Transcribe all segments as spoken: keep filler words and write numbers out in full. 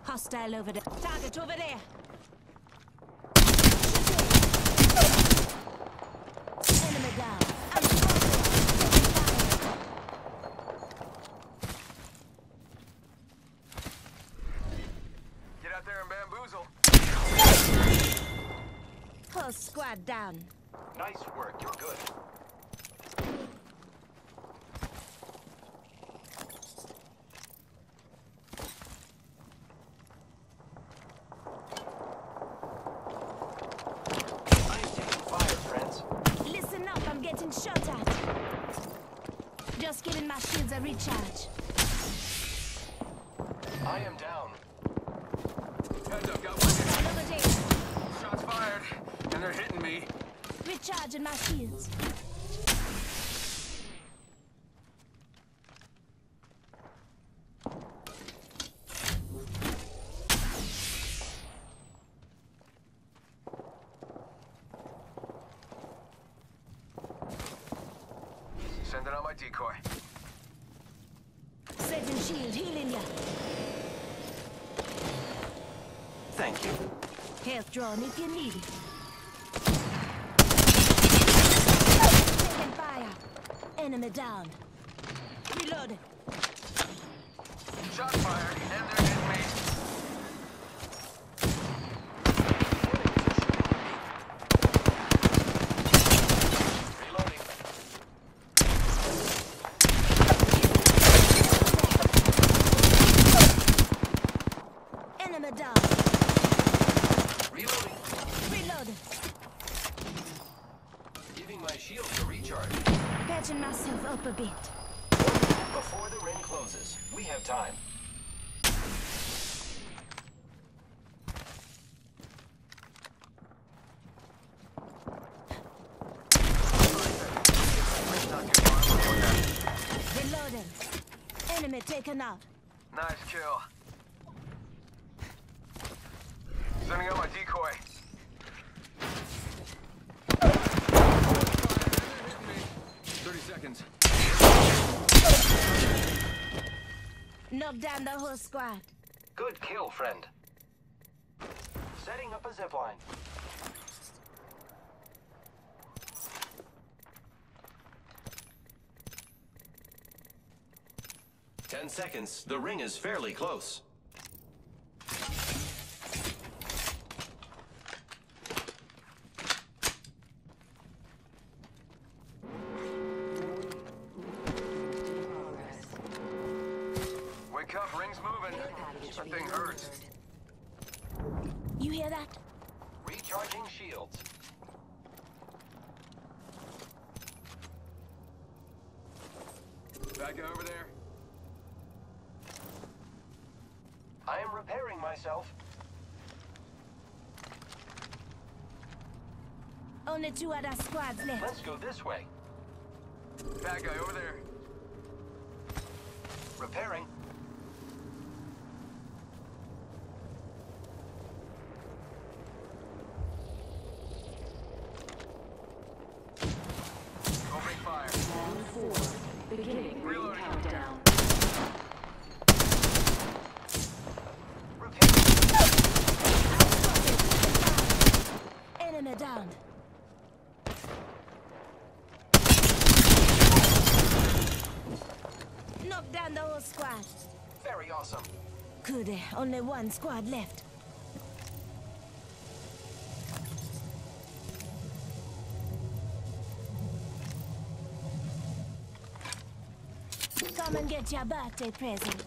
Hostile over there. Target over there. Enemy down. I'm Get out there and bamboozle. Whole squad down. Nice work, you're good. Shot at. Just giving my shields a recharge. I am down. Heads up, got one. Over there. Shots fired, and they're hitting me. Recharging my shields. Sending out my decoy. Setting shield, healing ya. Thank you. Health drawn if you need it. Taking fire. Enemy down. Reloading. Shot fired, and they're hitting me. Enemy down. Reloading. Reloading. Giving my shields a recharge. Patching myself up a bit. Before the ring closes, we have time. Reloading. Enemy taken out. Nice kill. Sending out my decoy. Thirty seconds. Knock down the whole squad. Good kill, friend. Setting up a zipline. Ten seconds. The ring is fairly close. Wake up, ring's moving. That thing hurts. You hear that? Recharging shields. Back over there. I am repairing myself. Only two other squads left. Let's go this way. Bad guy over there. Repairing. Opening fire. Round four. Beginning ring Reloading. countdown. Enemy down. Knock down the whole squad. Very awesome. Good, eh, only one squad left. Come and get your birthday present.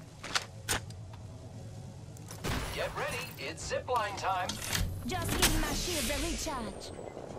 Get ready. It's zipline time. Just give my shield a recharge.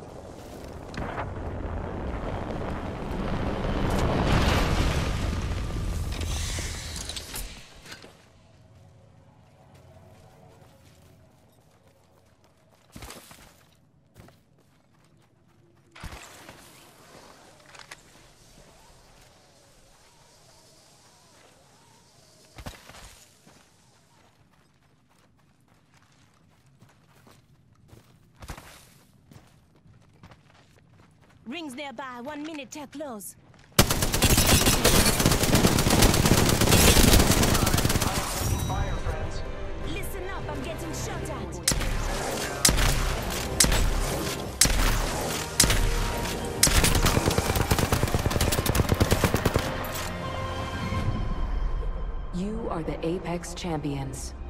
Rings nearby, one minute till close. Fire, friends. are the Apex Champions.